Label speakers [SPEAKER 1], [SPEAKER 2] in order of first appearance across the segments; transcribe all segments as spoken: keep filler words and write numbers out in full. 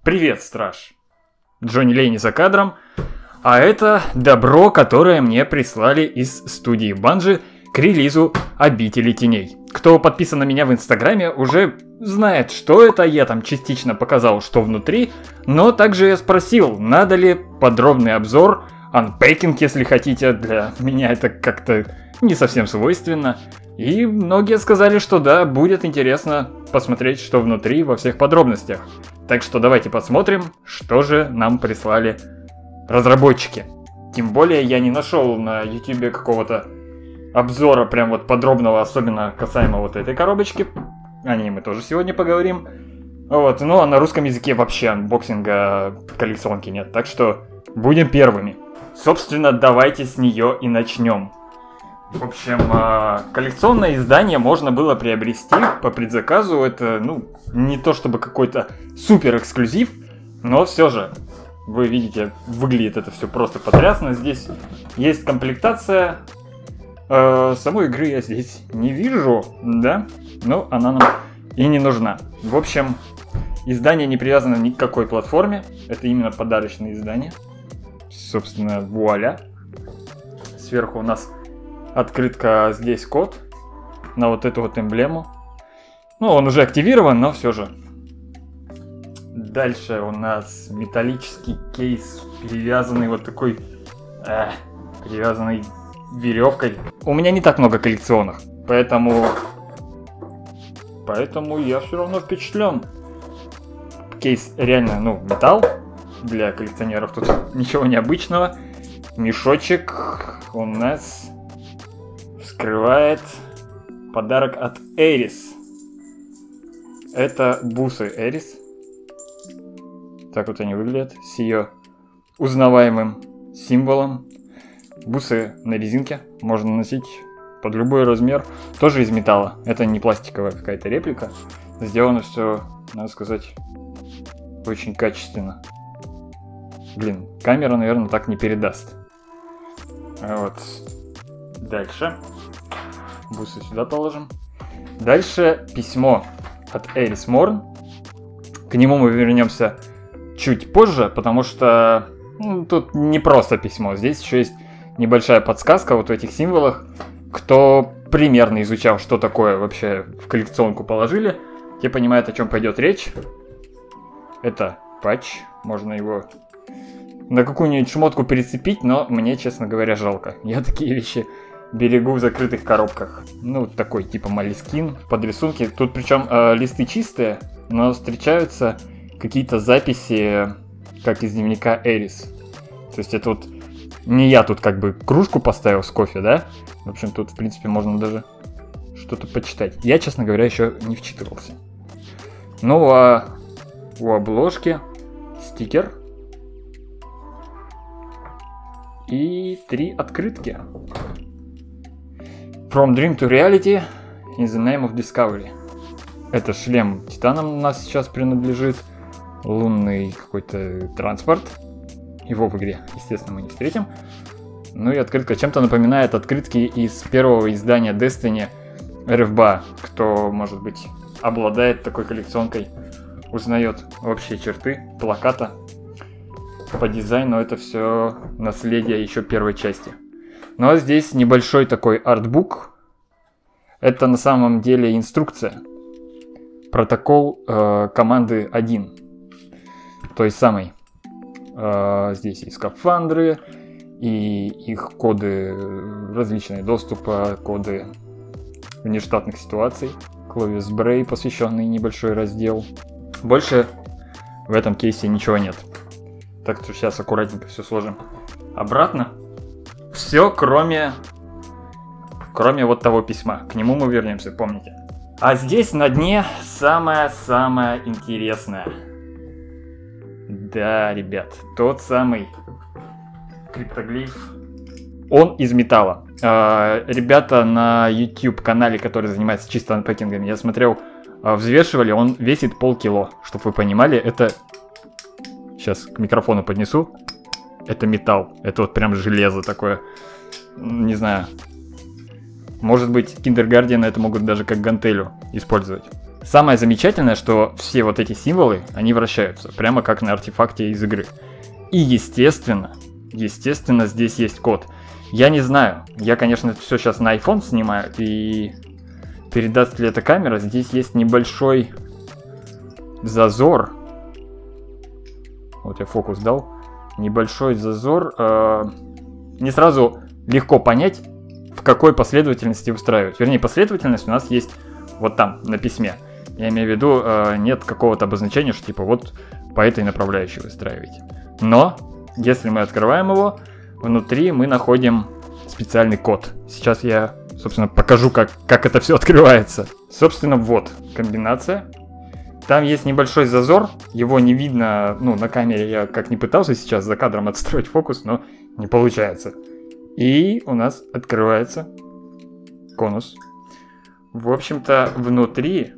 [SPEAKER 1] Привет, страж! Джонни Лейни за кадром, а это добро, которое мне прислали из студии Bungie к релизу Обители Теней. Кто подписан на меня в Инстаграме, уже знает, что это. Я там частично показал, что внутри, но также я спросил, надо ли подробный обзор, анпейкинг, если хотите. Для меня это как-то не совсем свойственно. И многие сказали, что да, будет интересно посмотреть, что внутри во всех подробностях. Так что давайте посмотрим, что же нам прислали разработчики. Тем более я не нашел на ютубе какого-то обзора прям вот подробного, особенно касаемо вот этой коробочки. О ней мы тоже сегодня поговорим. Вот, ну а на русском языке вообще анбоксинга коллекционки нет, так что будем первыми. Собственно, давайте с нее и начнем. В общем, коллекционное издание можно было приобрести по предзаказу. Это, ну, не то чтобы какой-то супер эксклюзив, но все же, вы видите, выглядит это все просто потрясно. Здесь есть комплектация. Э, самой игры я здесь не вижу, да, но она нам и не нужна. В общем, издание не привязано ни к какой платформе. Это именно подарочное издание. Собственно, вуаля. Сверху у нас открытка, здесь код на вот эту вот эмблему. Ну, он уже активирован, но все же. Дальше у нас металлический кейс, перевязанный вот такой, э, перевязанный веревкой. У меня не так много коллекционных, поэтому, поэтому я все равно впечатлен. Кейс реально, ну, металл. Для коллекционеров тут ничего необычного. Мешочек у нас скрывает подарок от Эрис. Это бусы Эрис. Так вот они выглядят с ее узнаваемым символом. Бусы на резинке. Можно носить под любой размер. Тоже из металла. Это не пластиковая какая-то реплика. Сделано все, надо сказать, очень качественно. Блин, камера, наверное, так не передаст. Вот. Дальше. Бусы сюда положим. Дальше письмо от Эрис Морн. К нему мы вернемся чуть позже, потому что ну, тут не просто письмо. Здесь еще есть небольшая подсказка вот в этих символах. Кто примерно изучал, что такое вообще в коллекционку положили, те понимают, о чем пойдет речь. Это патч. Можно его на какую-нибудь шмотку прицепить, но мне, честно говоря, жалко. Я такие вещи берегу в закрытых коробках. Ну, такой типа Moleskine под рисунки. Тут причем э, листы чистые, но встречаются какие-то записи, как из дневника Эрис. То есть это вот не я тут как бы кружку поставил с кофе, да? В общем, тут, в принципе, можно даже что-то почитать. Я, честно говоря, еще не вчитывался. Ну, а у обложки стикер. И три открытки. From Dream to Reality, in the name of Discovery. Это шлем Титаном у нас сейчас принадлежит. Лунный какой-то транспорт. Его в игре, естественно, мы не встретим. Ну и открытка чем-то напоминает открытки из первого издания Destiny эр эф би эй. Кто, может быть, обладает такой коллекционкой, узнает общие черты плаката. По дизайну это все наследие еще первой части. Ну а здесь небольшой такой артбук. Это на самом деле инструкция. Протокол э, команды один. Той самой. Э, здесь и скафандры, и их коды различные доступа, коды внештатных ситуаций. Кловис Брей, посвященный небольшой раздел. Больше в этом кейсе ничего нет. Так что сейчас аккуратненько все сложим обратно. Все, кроме, кроме вот того письма. К нему мы вернемся, помните. А здесь на дне самое-самое интересное. Да, ребят, тот самый криптоглиф. Он из металла. Э, ребята на YouTube-канале, который занимается чисто анпекингами, я смотрел, взвешивали, он весит полкило. Чтобы вы понимали, это... Сейчас к микрофону поднесу. Это металл. Это вот прям железо такое. Не знаю. Может быть, Киндергардианы это могут даже как гантелю использовать. Самое замечательное, что все вот эти символы, они вращаются, прямо как на артефакте из игры. И естественно, естественно, здесь есть код. Я не знаю, я, конечно, все сейчас на iPhone снимаю, и передаст ли эта камера, здесь есть небольшой зазор. Вот я фокус дал. Небольшой зазор. Э, не сразу легко понять, в какой последовательности устраивать. Вернее, последовательность у нас есть вот там, на письме. Я имею в виду, э, нет какого-то обозначения, что типа вот по этой направляющей выстраивать. Но, если мы открываем его, внутри мы находим специальный код. Сейчас я, собственно, покажу, как, как это все открывается. Собственно, вот комбинация. Там есть небольшой зазор, его не видно, ну, на камере я как не пытался сейчас за кадром отстроить фокус, но не получается. И у нас открывается конус. В общем-то, внутри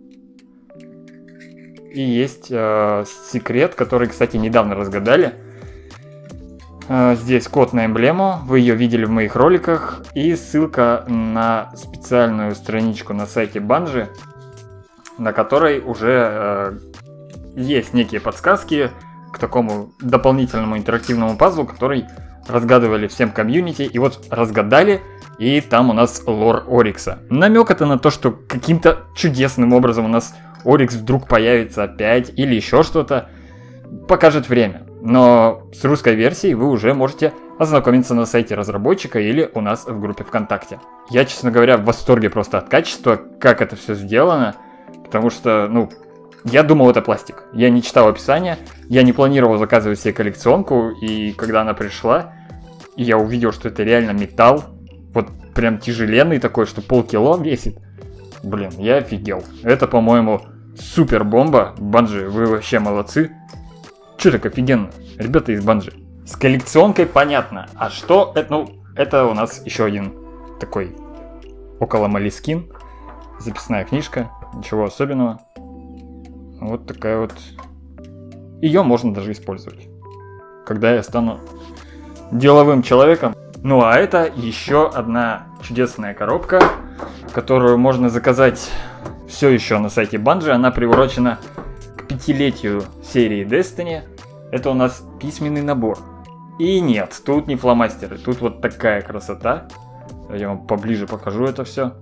[SPEAKER 1] и есть э, секрет, который, кстати, недавно разгадали. Э, здесь код на эмблему, вы ее видели в моих роликах, и ссылка на специальную страничку на сайте Bungie, на которой уже э, есть некие подсказки к такому дополнительному интерактивному пазлу, который разгадывали всем комьюнити, и вот разгадали, и там у нас лор Орикса. Намек это на то, что каким-то чудесным образом у нас Орикс вдруг появится опять, или еще что-то, покажет время. Но с русской версией вы уже можете ознакомиться на сайте разработчика или у нас в группе ВКонтакте. Я, честно говоря, в восторге просто от качества, как это все сделано, потому что, ну, я думал, это пластик. Я не читал описания, я не планировал заказывать себе коллекционку, и когда она пришла, и я увидел, что это реально металл, вот прям тяжеленный такой, что полкило весит. Блин, я офигел. Это, по-моему, супер бомба. Bungie, вы вообще молодцы. Че так офигенно? Ребята из Bungie. С коллекционкой понятно. А что это? Ну, это у нас еще один такой около Молескин. Записная книжка. Ничего особенного. Вот такая вот. Ее можно даже использовать, когда я стану деловым человеком. Ну а это еще одна чудесная коробка, которую можно заказать все еще на сайте Bungie. Она приурочена к пятилетию серии Destiny. Это у нас письменный набор. И нет, тут не фломастеры, тут вот такая красота. Я вам поближе покажу это все.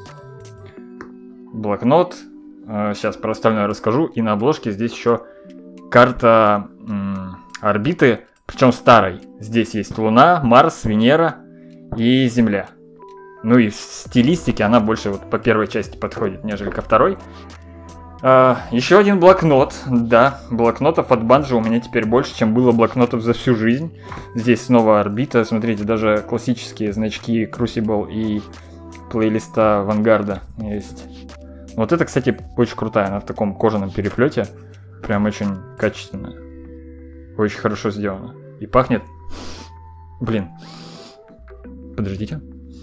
[SPEAKER 1] Блокнот. Сейчас про остальное расскажу. И на обложке здесь еще карта м- орбиты, причем старой. Здесь есть Луна, Марс, Венера и Земля. Ну и в стилистике она больше вот по первой части подходит, нежели ко второй. А, еще один блокнот. Да, блокнотов от Bungie у меня теперь больше, чем было блокнотов за всю жизнь. Здесь снова орбита. Смотрите, даже классические значки Crucible и плейлиста Вангарда есть. Вот это, кстати, очень крутая. Она в таком кожаном переплете. Прям очень качественная. Очень хорошо сделано. И пахнет... Блин. Подождите.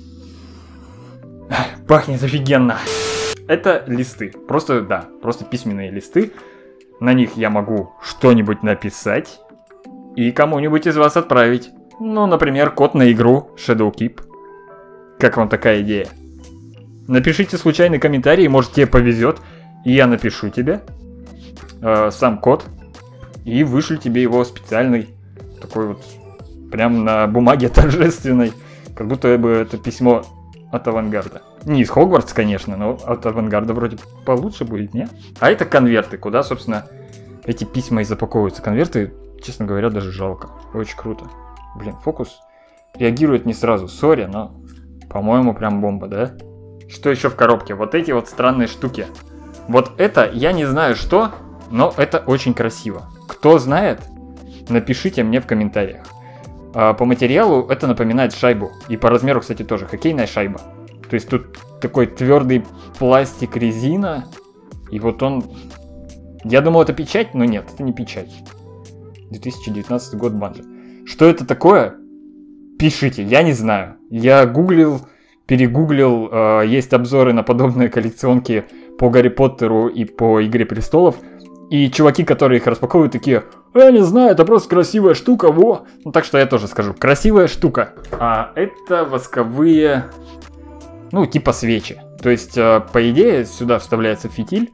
[SPEAKER 1] Пахнет офигенно. Это листы. Просто, да, просто письменные листы. На них я могу что-нибудь написать и кому-нибудь из вас отправить. Ну, например, код на игру Shadowkeep. Как вам такая идея? Напишите случайный комментарий, может тебе повезет, и я напишу тебе э, сам код и вышлю тебе его специальный, такой вот, прям на бумаге торжественной, как будто бы это письмо от Авангарда. Не из Хогвартс, конечно, но от Авангарда вроде получше будет, не? А это конверты, куда, собственно, эти письма и запаковываются. Конверты, честно говоря, даже жалко. Очень круто. Блин, фокус реагирует не сразу, сори, но, по-моему, прям бомба, да? Что еще в коробке? Вот эти вот странные штуки. Вот это, я не знаю что, но это очень красиво. Кто знает, напишите мне в комментариях. А по материалу это напоминает шайбу. И по размеру, кстати, тоже хоккейная шайба. То есть тут такой твердый пластик, резина. И вот он... Я думал, это печать, но нет, это не печать. две тысячи девятнадцатый год, Bungie. Что это такое? Пишите, я не знаю. Я гуглил, перегуглил. Э, есть обзоры на подобные коллекционки по Гарри Поттеру и по Игре Престолов. И чуваки, которые их распаковывают, такие: я не знаю, это просто красивая штука, во. Ну так что я тоже скажу, красивая штука. А это восковые, ну типа свечи. То есть, по идее, сюда вставляется фитиль,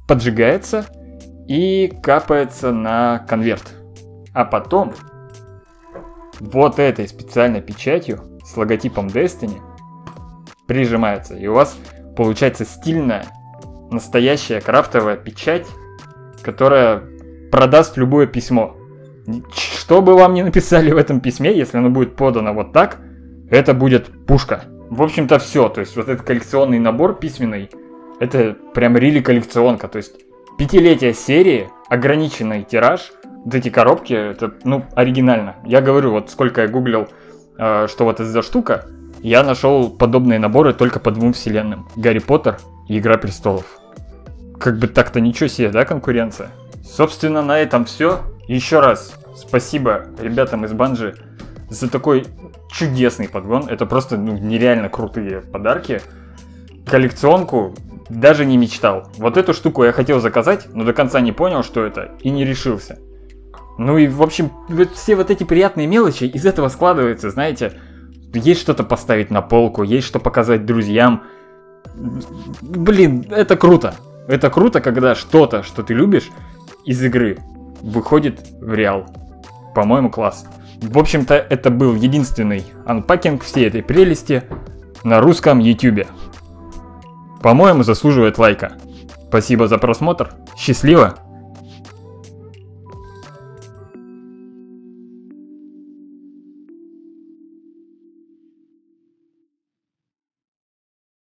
[SPEAKER 1] поджигается и капается на конверт. А потом вот этой специальной печатью с логотипом Destiny прижимается. И у вас получается стильная, настоящая крафтовая печать, которая продаст любое письмо. Что бы вам ни написали в этом письме, если оно будет подано вот так, это будет пушка. В общем-то все. То есть вот этот коллекционный набор письменный, это прям рили коллекционка. То есть пятилетие серии, ограниченный тираж. Вот эти коробки, это, ну, оригинально. Я говорю, вот сколько я гуглил, э, что вот это за штука, я нашел подобные наборы только по двум вселенным. Гарри Поттер и Игра Престолов. Как бы так-то ничего себе, да, конкуренция? Собственно, на этом все. Еще раз спасибо ребятам из Bungie за такой чудесный подгон. Это просто, ну, нереально крутые подарки. Коллекционку даже не мечтал. Вот эту штуку я хотел заказать, но до конца не понял, что это, и не решился. Ну и, в общем, вот все вот эти приятные мелочи из этого складываются, знаете. Есть что-то поставить на полку, есть что показать друзьям. Блин, это круто. Это круто, когда что-то, что ты любишь, из игры выходит в реал. По-моему, класс. В общем-то, это был единственный анпакинг всей этой прелести на русском ютубе. По-моему, заслуживает лайка. Спасибо за просмотр. Счастливо!